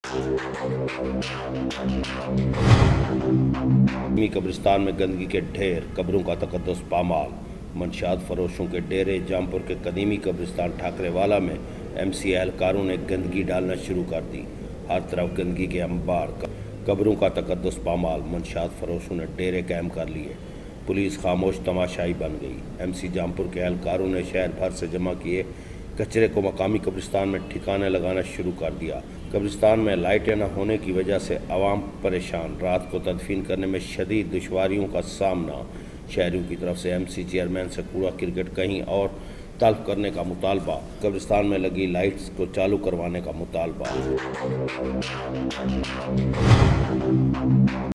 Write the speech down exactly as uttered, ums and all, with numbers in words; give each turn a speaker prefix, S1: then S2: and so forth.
S1: कब्रिस्तान में गंदगी के ढेर, कब्रों का तकद्दुस पामाल। मंशियात फरोशों के डेरे जामपुर के कदीमी कब्रिस्तान ठाकरेवाला में एमसी एहलकारों ने गंदगी डालना शुरू कर दी। हर तरफ गंदगी के अंबार, कब्रों का तकद्दुस पामाल। मंशियात फरोशों ने डेरे कायम कर लिए। पुलिस खामोश तमाशाई बन गई। एमसी जामपुर के एहलकारों ने शहर भर से जमा किए कचरे को मकामी कब्रिस्तान में ठिकाने लगाना शुरू कर दिया। कब्रिस्तान में लाइटें न होने की वजह से आवाम परेशान। रात को तदफीन करने में शदीद दुश्वारियों का सामना। शहरियों की तरफ से एमसी चेयरमैन से कूड़ा क्रिकेट कहीं और तल्फ करने का मुतालबा। कब्रिस्तान में लगी लाइट्स को चालू करवाने का मुतालबा।